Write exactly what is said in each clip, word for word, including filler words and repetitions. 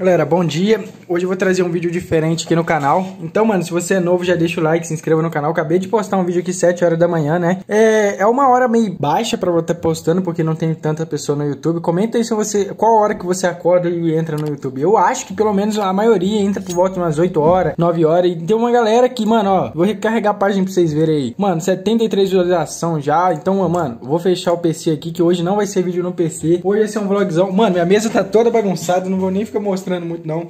Galera, bom dia. Hoje eu vou trazer um vídeo diferente aqui no canal. Então, mano, se você é novo, já deixa o like, se inscreva no canal. Acabei de postar um vídeo aqui sete horas da manhã, né? É, é uma hora meio baixa pra eu estar postando, porque não tem tanta pessoa no YouTube. Comenta aí se você, qual hora que você acorda e entra no YouTube. Eu acho que pelo menos a maioria entra por volta de umas oito horas, nove horas. E tem uma galera que, mano, ó, vou recarregar a página pra vocês verem aí. Mano, setenta e três visualizações já. Então, mano, vou fechar o P C aqui, que hoje não vai ser vídeo no P C. Hoje vai ser um vlogzão. Mano, minha mesa tá toda bagunçada, não vou nem ficar mostrando muito, não.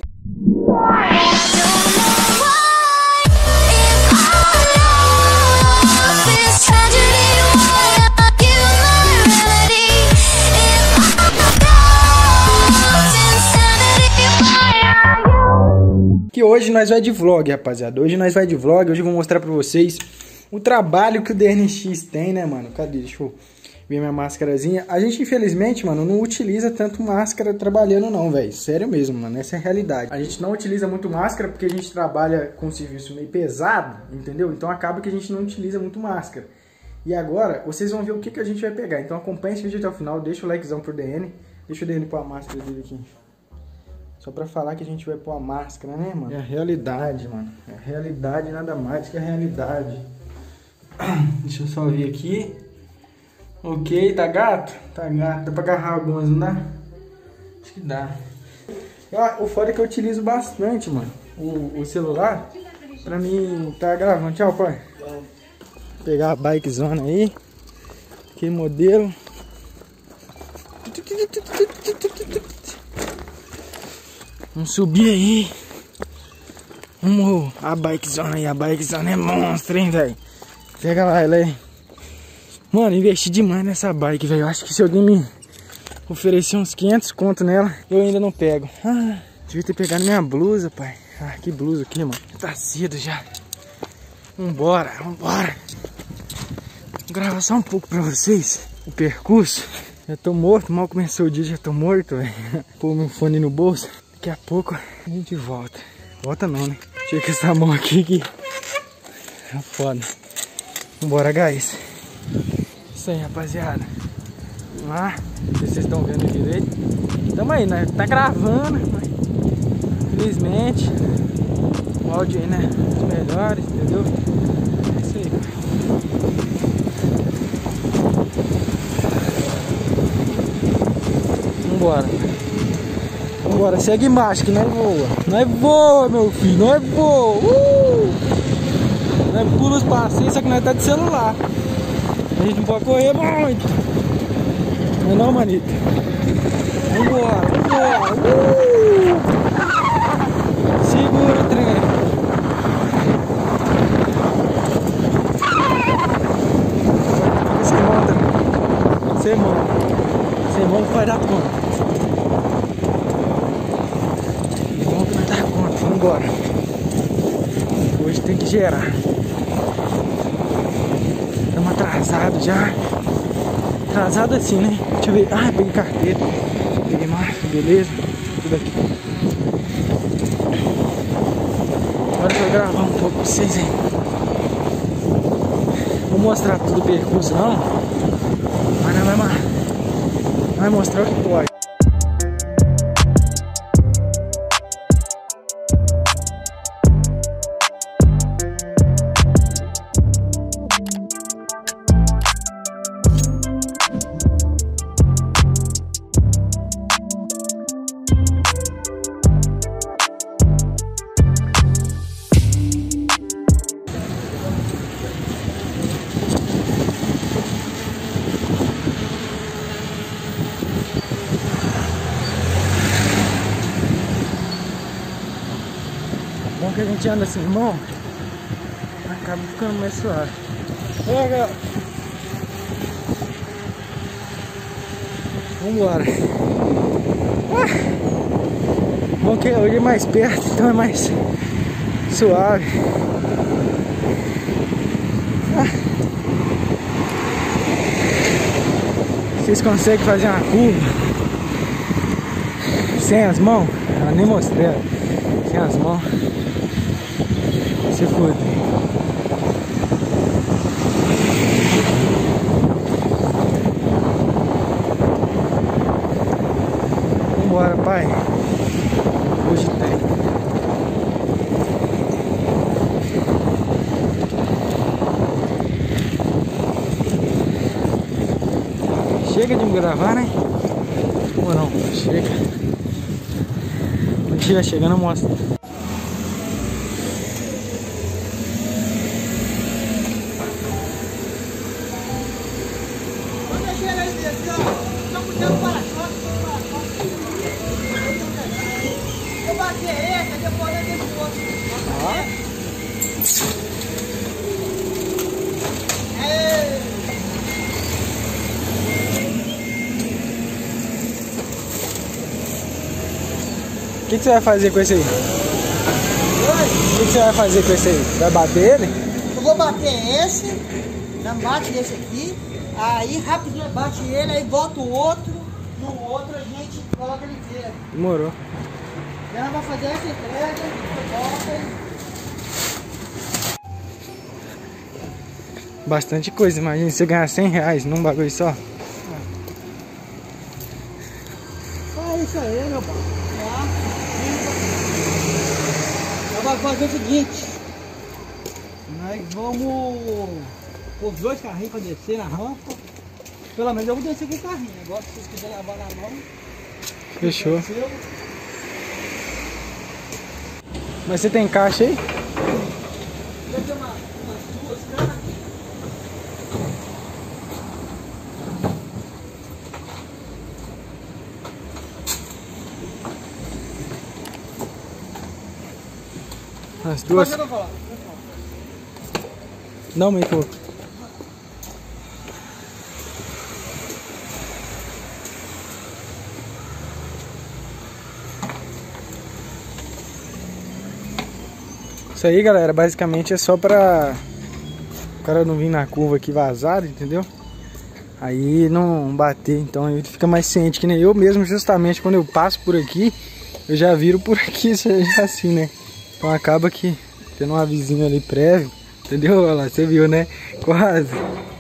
Que hoje nós vai de vlog, rapaziada. Hoje nós vai de vlog. Hoje eu vou mostrar pra vocês o trabalho que o D N X tem, né, mano? Cadê? Deixa eu ver minha máscarazinha. A gente, infelizmente, mano, não utiliza tanto máscara trabalhando não, velho. Sério mesmo, mano. Essa é a realidade. A gente não utiliza muito máscara porque a gente trabalha com um serviço meio pesado, entendeu? Então acaba que a gente não utiliza muito máscara. E agora, vocês vão ver o que, que a gente vai pegar. Então acompanha esse vídeo até o final. Deixa o likezão pro D N. Deixa o D N pôr a máscara dele aqui. Só pra falar que a gente vai pôr a máscara, né, mano? É a realidade, mano. É a realidade, nada mais que a realidade. Deixa eu só ver aqui. Ok, tá gato? Tá gato. Dá pra agarrar algumas, não dá? Acho que dá. Ah, o foda é que eu utilizo bastante, mano, o, o celular pra mim tá gravando. Tchau, pai. Vou pegar a bikezona aí. Que modelo. Vamos subir aí. Vamos. A bikezona aí. A bikezona é monstro, hein, velho. Pega lá ela aí. Mano, investi demais nessa bike, velho. Eu acho que se alguém me oferecer uns quinhentos conto nela, eu ainda não pego. Ah, devia ter pegado minha blusa, pai. Ah, que blusa aqui, mano. Tá cedo já. Vambora, vambora. Vou gravar só um pouco pra vocês o percurso. Já tô morto, mal começou o dia, já tô morto, velho. Pôr meu fone no bolso. Daqui a pouco a gente volta. Volta não, né? Chega com essa mão aqui que é foda. Vambora, guys. Isso aí, rapaziada. Vamos lá. Não sei se vocês estão vendo direito. Tamo aí, né? Tá gravando, mas infelizmente o áudio aí, né? Os melhores, entendeu? É isso aí, cara. Vambora. Vambora, segue embaixo que nós voa. Nós voa, meu filho. Nós voa. Uh! Nós pula os passeios, só que nós tá de celular. A gente não pode correr muito. Não é não, manito? Vambora, vambora. Uh! Segura o trem. Você monta. Você monta. Você monta vai dar conta. Monta vai dar conta. Vambora. Hoje tem que gerar. Estamos atrasados já. Atrasado assim, né? Deixa eu ver. Ah, peguei carteira. Peguei marca, beleza. Tudo aqui. Agora eu vou gravar um pouco pra vocês aí. Vou mostrar tudo o percurso não. Mas não vai, vai mostrar o que pode. Bom que a gente anda assim, irmão, acaba ficando mais suave. Pega! Vambora! Ah, bom que hoje é mais perto, então é mais suave. Ah, vocês conseguem fazer uma curva sem as mãos? Eu nem mostrei. Sem as mãos. Se foda. Vambora, pai. chega de me gravar, né? Ou não? Chega. Quando estiver chegando eu mostro. Quando eu chego aí desse, ó, tô puxando o para-choque, eu bati esse, depois eu deixo o outro. Ah. O que, que você vai fazer com esse aí? O que, que você vai fazer com esse aí? Vai bater ele? Eu vou bater esse, não bate esse aqui, aí rapidinho bate ele, aí volta o outro, no outro a gente coloca ele inteiro. Demorou. E ela vai fazer essa entrega, volta e... Bastante coisa, imagina você ganhar cem reais num bagulho só. Só isso aí, meu pai. Ela vai fazer o seguinte, nós vamos pôr os dois carrinhos para descer na rampa. Pelo menos eu vou descer com o carrinho. Agora se vocês quiserem lavar na mão. Fechou. Mas você tem caixa aí? Deve ter uma, umas duas caras. As duas. Pode falar. Não, meio pouco. Isso aí, galera, basicamente é só pra o cara não vir na curva aqui vazado, entendeu? Aí não bater, então ele fica mais ciente, que nem eu mesmo, justamente quando eu passo por aqui, eu já viro por aqui, já assim, né? Então acaba que tendo um avisinho ali prévio, entendeu? Olha lá, você viu, né? Quase.